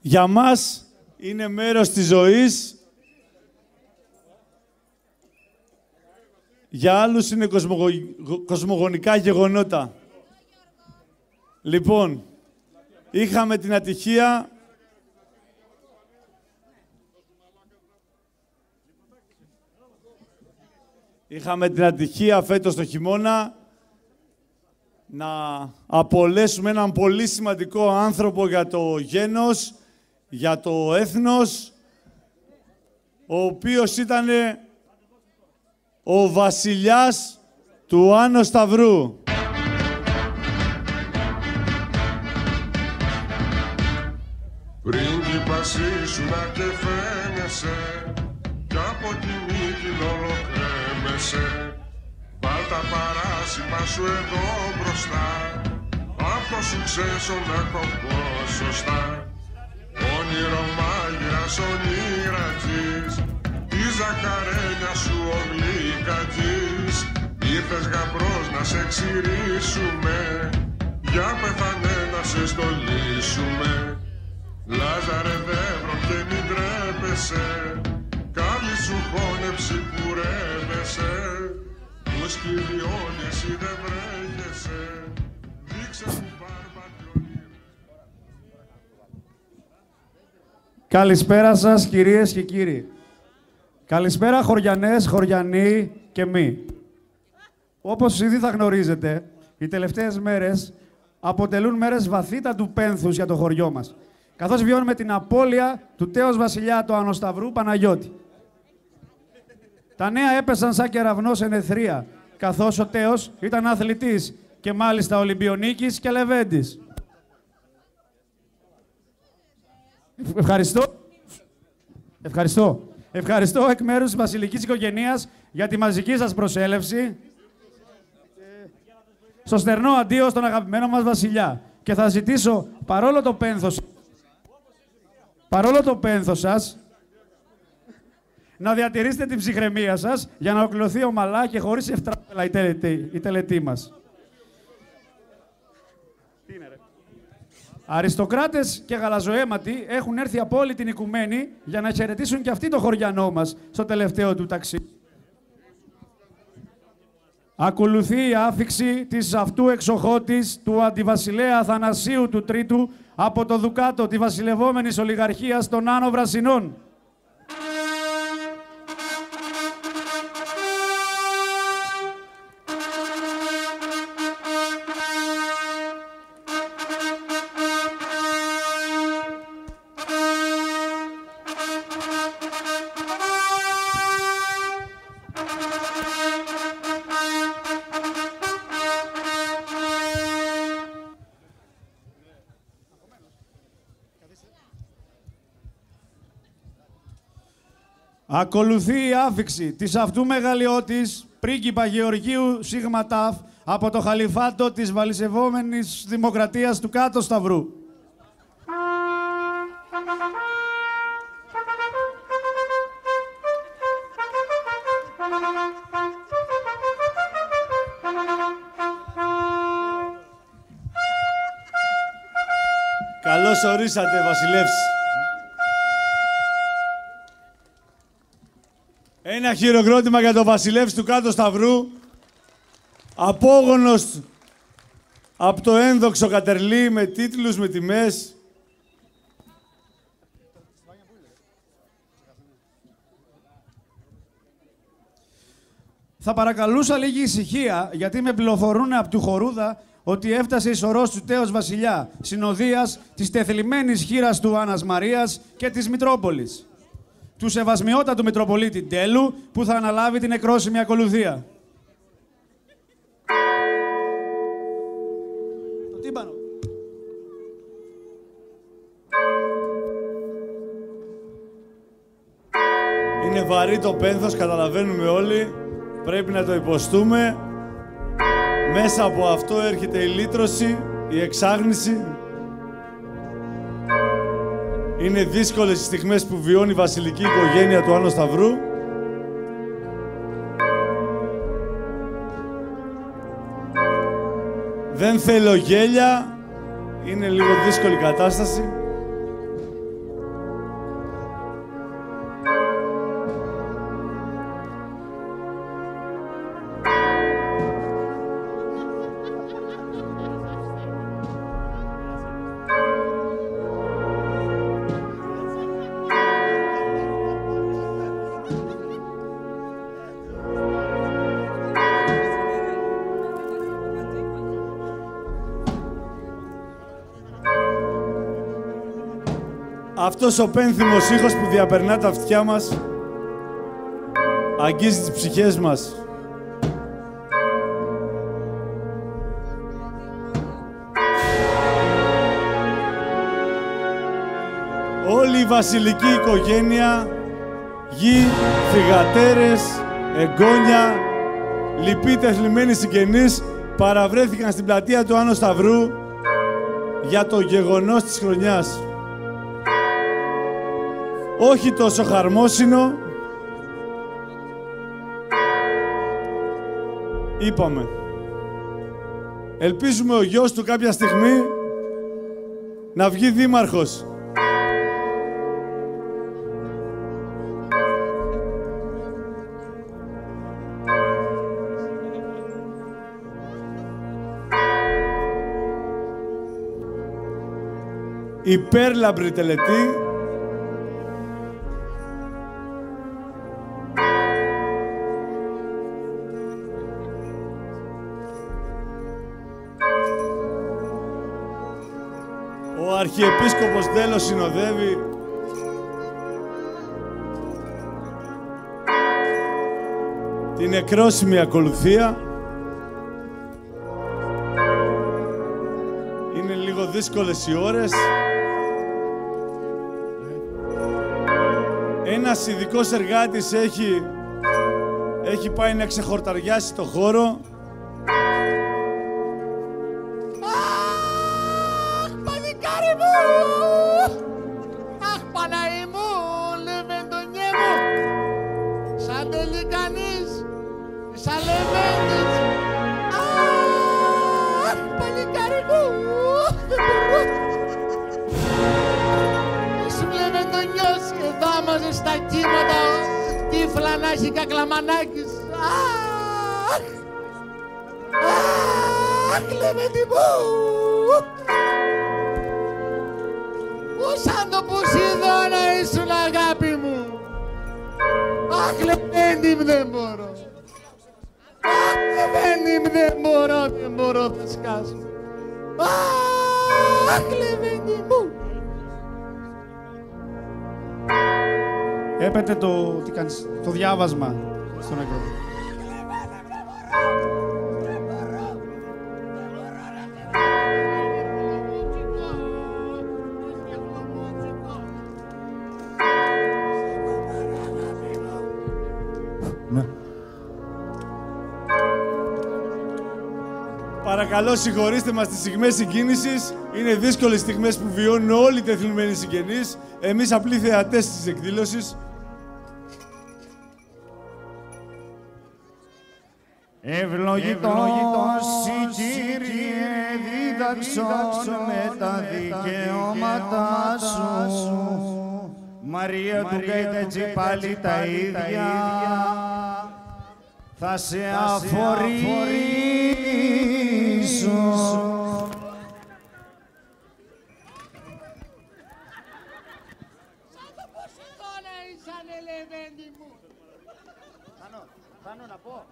Για μας είναι μέρος της ζωής. Για άλλους είναι κοσμογονικά γεγονότα. Λοιπόν, είχαμε την ατυχία φέτος το χειμώνα να απολέσουμε έναν πολύ σημαντικό άνθρωπο για το γένος, για το έθνος, ο οποίος ήταν ο βασιλιάς του Άνω Σταυρού. Πρίγκιπας ήσουνα και φαίνεσαι κι από τη μύτη ολοκρέμεσαι. Βάλ' τα παράσημα σου εδώ μπροστά, αυτό σου ξέσωνα κοπώ σωστά. Όνειρο μάγειρας ονείρατζής, τη ζαχαρένια σου ο γλυκατζής. Ήρθες γαμπρός να σε ξηρίσουμε, για πεθανέ να σε στολίσουμε. Λάζαρε δεύρο και μην τρέπεσαι, καλή σου χώνεψη που ρεύεσαι. Μου σκυριώνει εσύ δεν βρέχεσαι, δείξε μου μπάρμπα κι ονείρες. Καλησπέρα σας κυρίες και κύριοι. Καλησπέρα χωριανές, χωριανοί και μη. Όπως ήδη θα γνωρίζετε, οι τελευταίες μέρες αποτελούν μέρες βαθύτατου πένθους για το χωριό μας, καθώς βιώνουμε την απώλεια του τέος βασιλιά του Άνω Σταυρού Παναγιώτη. Τα νέα έπεσαν σαν κεραυνό σε νεθρία, καθώς ο τέος ήταν αθλητής και μάλιστα Ολυμπιονίκης και Λεβέντης. Ευχαριστώ εκ μέρους της βασιλικής οικογένειας για τη μαζική σας προσέλευση. Στο στερνό αντίο στον αγαπημένο μας βασιλιά. Και θα ζητήσω, παρόλο το πένθος σας, να διατηρήσετε την ψυχραιμία σας για να ολοκληρωθεί ομαλά και χωρίς ευτράπελα η τελετή μας. Αριστοκράτες και γαλαζοαίματοι έχουν έρθει από όλη την οικουμένη για να χαιρετήσουν και αυτοί το χωριανό μας στο τελευταίο του ταξίδι. Ακολουθεί η άφιξη της αυτού εξοχώτης του αντιβασιλέα Αθανασίου του Τρίτου από το Δουκάτο τη βασιλευόμενης ολιγαρχίας των Άνω Βρασινών. Ακολουθεί η άφιξη της αυτού μεγαλειώτης πρίγκιπα Γεωργίου Σίγμα Ταφ από το χαλιφάτο της βαλισευόμενης δημοκρατίας του Κάτω Σταυρού. Καλώς ορίσατε, βασιλεύς. Ένα χειροκρότημα για τον βασιλεύς του Κάτω Σταυρού, απόγονος από το ένδοξο Κατερλί, με τίτλους, με τιμές. Θα παρακαλούσα λίγη ησυχία, γιατί με πληροφορούν από του Χορούδα ότι έφτασε η σωρός του τέος βασιλιά, συνοδείας της τεθλιμμένης χήρας του Άννας Μαρίας και της Μητρόπολης, του σεβασμιότατου Μητροπολίτη Τέλου, που θα αναλάβει την εκρόσιμη ακολουθία. Το τύμπανο. Είναι βαρύ το πένθος, καταλαβαίνουμε όλοι. Πρέπει να το υποστούμε. Μέσα από αυτό έρχεται η λύτρωση, η εξάγνηση. Είναι δύσκολες οι στιγμές που βιώνει η βασιλική οικογένεια του Άνω Σταυρού. Δεν θέλω γέλια. Είναι λίγο δύσκολη κατάσταση. Αυτός ο πένθυμος ήχος που διαπερνά τα αυτιά μας αγγίζει τις ψυχές μας. Όλη η βασιλική οικογένεια, γη, θυγατέρες, εγγόνια, λοιποί τεθλιμμένοι συγγενείς παραβρέθηκαν στην πλατεία του Άνω Σταυρού για το γεγονός της χρονιάς. Όχι τόσο χαρμόσυνο, είπαμε. Ελπίζουμε ο γιος του κάποια στιγμή να βγει δήμαρχος. Υπέρλαμπρη τελετή ο Αρχιεπίσκοπος Δέλος συνοδεύει την εκρόσιμη ακολουθία. Είναι λίγο δύσκολες οι ώρες. Ένας ειδικός εργάτης έχει πάει να ξεχορταριάσει το χώρο. Αχ, παλικάρι μου! Αχ, Παναή μου, λεβεντονιέ μου! Σαν τελικανής, σαν λεβέντης! Αχ, παλικάρι μου! Ήσουν λεβεντονιός και δάμαζε στα κύματα τύφλα να έχει κακλαμανάκης. Αχ! Αχ, Λεβέντη μου! Πού σαν το Ποσειδώνα ήσουν, αγάπη μου! Αχ, Λεβέντη μου, δεν μπορώ! Αχ, Λεβέντη μου, δεν μπορώ, θα σκάσω! Αχ, Λεβέντη μου! Έπεται τι κάνεις, το διάβασμα στον νεκρό. Ναι. Παρακαλώ, συγχωρήστε μας τις στιγμές συγκίνησης. Είναι δύσκολες στιγμές που βιώνουν όλοι οι τεθλιμμένοι συγγενείς. Εμείς απλοί θεατές της εκδήλωσης. Ευλογητός η Κύριε δίδαξον με τα δικαιώματά σου. Μαρία του Γκαϊτέτζη πάλι τα ίδια θα σε αφορήσω. Σαν το Ποσειδώνα ήσανε, Λεβέντη μου! Πάνω να πω.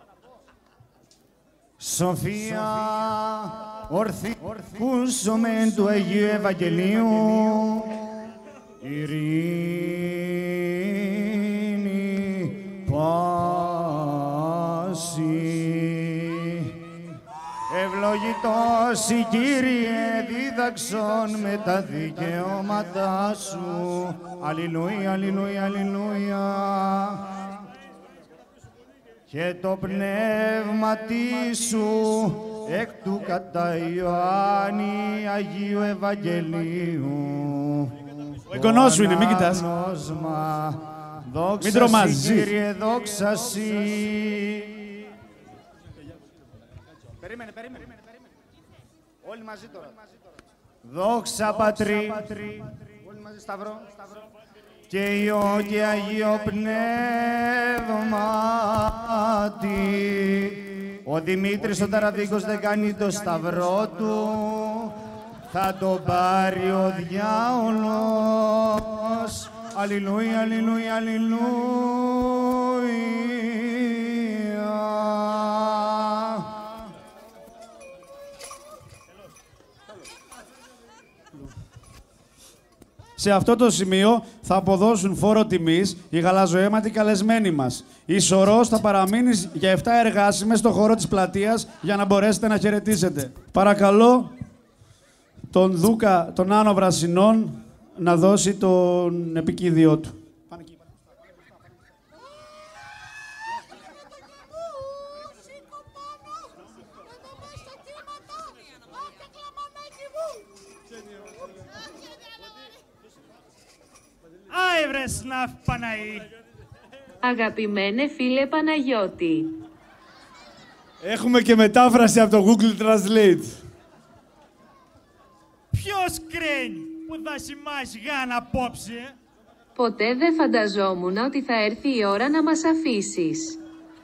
Σοφία, ορθή, κούσομεν του Αγίου Ευαγγελίου, ειρήνη, πάση. Ευλογητός η Κύριε δίδαξον με τα δικαιώματά σου. Αλληλούια, αλληλούια, αλληλούια. Και το πνεύμα σου εκ του κατά Ιωάννη Αγίου Ευαγγελίου. Ο εγγονός σου είναι, μην κοιτάς. Δόξα τρομάζεις. Κύριε, δόξα σοι. Περίμενε. Όλοι μαζί τώρα. Δόξα Πατρί. Όλοι μαζί σταυρό. Και Υιό και Αγίο Πνεύματι. Ο Δημήτρης ο Ταραδίκος δεν κάνει το σταυρό του, θα τον πάρει ο διάολος. Αλληλούια, αλληλούια, αλληλούια. Σε αυτό το σημείο θα αποδώσουν φόρο τιμής οι γαλαζοαίματοι καλεσμένοι μας. Η Σωρός θα παραμείνει για 7 εργάσιμες στο χώρο της πλατείας για να μπορέσετε να χαιρετήσετε. Παρακαλώ τον Δούκα των Άνω Βρασινών να δώσει τον επικίδιό του. Άι βρε σναφ Παναή. Αγαπημένε φίλε Παναγιώτη. Έχουμε και μετάφραση από το Google Translate. Ποιος κρίνει που θα σημάσει γάνα απόψε? Ποτέ δεν φανταζόμουν ότι θα έρθει η ώρα να μας αφήσεις.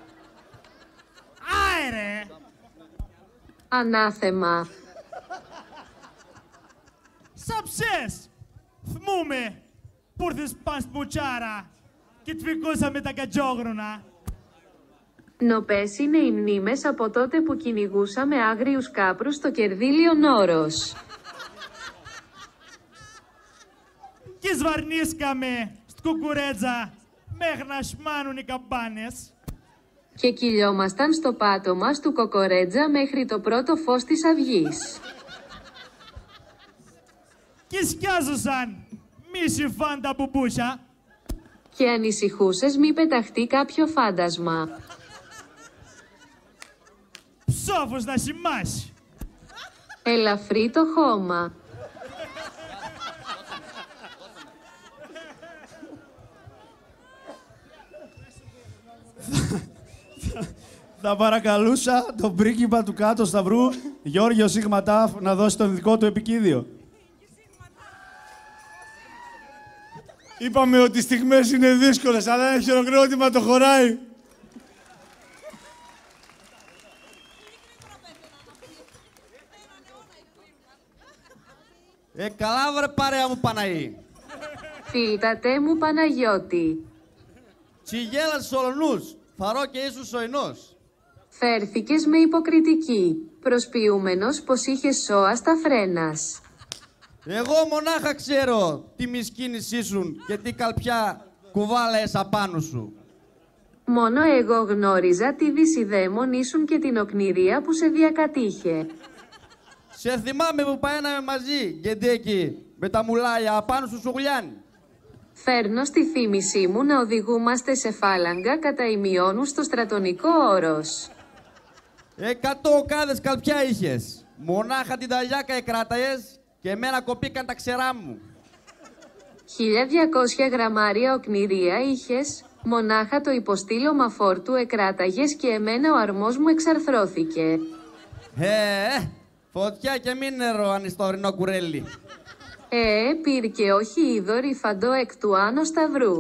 Άι ρε. Ανάθεμα. Σαψές. Θμούμε που ήρθες παν σπουτσάρα και τφικούσαμε τα κατζόγρονα. Νοπές είναι οι μνήμες από τότε που κυνηγούσαμε άγριους κάπρους στο κερδίλιο Νόρος. Και σβαρνίσκαμε στην κουκουρέτζα μέχρι να σμάνουν οι καμπάνες. Και κυλιόμασταν στο πάτωμα του Κοκορέτζα μέχρι το πρώτο φως της αυγής. Και σκιάζωσαν μισή φάντα μπουμπούσα. Και ανησυχούσες μη πεταχτεί κάποιο φάντασμα. Ψόφος να σημάσει. Ελαφρύ το χώμα. Θα παρακαλούσα τον πρίγκιπα του Κάτω Σταυρού, Γιώργιο Σίγμα Ταφ, να δώσει τον δικό του επικίδιο. Είπαμε ότι οι στιγμές είναι δύσκολες, αλλά ένα χειροκρότημα το χωράει. Καλά βρε παρέα μου Παναή. Φίλτατε μου Παναγιώτη. Τσιγέλας Σολονούς, φαρώ και ήσουν σοϊνός. Φέρθηκες με υποκριτική, προσποιούμενος πως είχες σώα στα φρένας. Εγώ μονάχα ξέρω τι μισκίνης ήσουν και τι καλπιά κουβάλαες απάνω σου. Μόνο εγώ γνώριζα τι δυσιδαίμον ήσουν και την οκνηρία που σε διακατήχε. Σε θυμάμαι που παέναμε μαζί, Γκεντέκι, με τα μουλάλια απάνω σου Σουγλιάν. Φέρνω στη θύμησή μου να οδηγούμαστε σε φάλαγγα κατά ημιώνου στο στρατονικό όρος. 100 οκάδες καλπιά είχες. Μονάχα την ταλιάκα εκράταες και εμένα κοπήκαν τα ξερά μου. 1200 γραμμάρια οκνηρία είχες, μονάχα το υποστήλωμα φόρτου εκράταγες και εμένα ο αρμός μου εξαρθρώθηκε. Φωτιά και μη νερό ανιστορινό κουρέλι. Πήρ και όχι είδο ρυφαντό εκ του Άνω Σταυρού.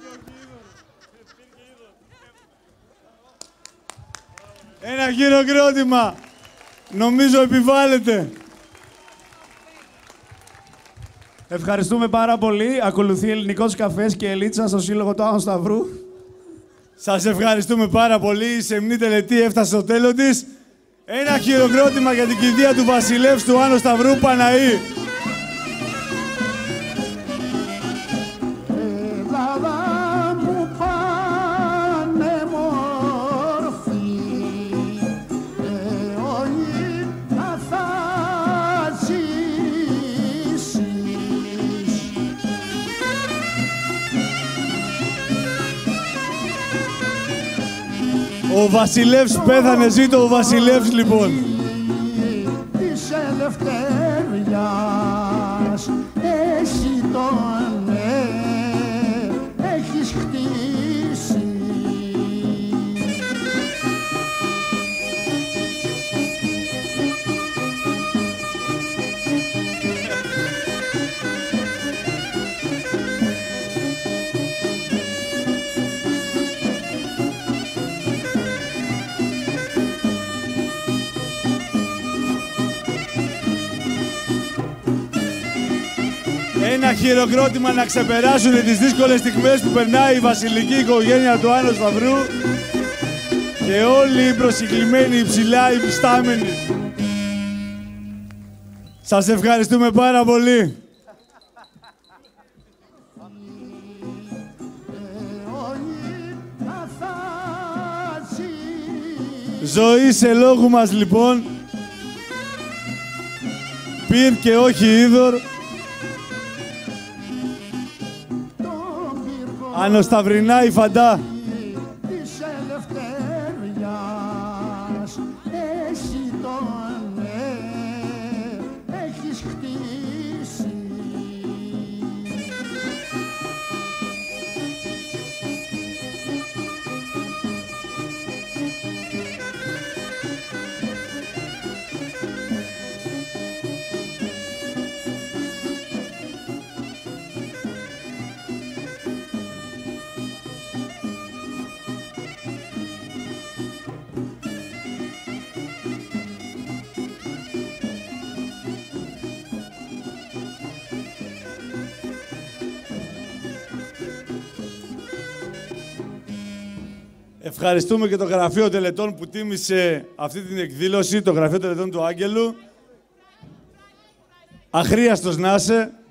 Ένα χειροκρότημα. Νομίζω επιβάλλεται. Ευχαριστούμε πάρα πολύ. Ακολουθεί Ελληνικός Καφές και Ελίτσα στο Σύλλογο του Άνω Σταυρού. Σας ευχαριστούμε πάρα πολύ. Η σεμνή τελετή έφτασε στο τέλος της. Ένα χειροκρότημα για την κηδεία του βασιλεύς του Άνω Σταυρού Παναή. Ελλάδα μου πάνε μόρφη, όλοι θα ζήσεις. Ο βασιλεύς πέθανε, ζήτω ο βασιλεύς λοιπόν. Της ελευθερίας εσύ τον έχεις χτίσει. Ένα χειροκρότημα να ξεπεράσουν τις δύσκολες στιγμές που περνάει η βασιλική οικογένεια του Άνω Σταυρού και όλοι οι προσκεκλημένοι υψηλά υφιστάμενοι. Σας ευχαριστούμε πάρα πολύ. Ζωή σε λόγου μας λοιπόν. Πυρ και όχι είδωρ. Ανοσταυρινά η φαντά. Της ελευθερίας εσύ τον έχεις χτίσει. Ευχαριστούμε και το Γραφείο Τελετών που τίμησε αυτή την εκδήλωση, το Γραφείο Τελετών του Άγγελου. Αχρίαστος να είσαι.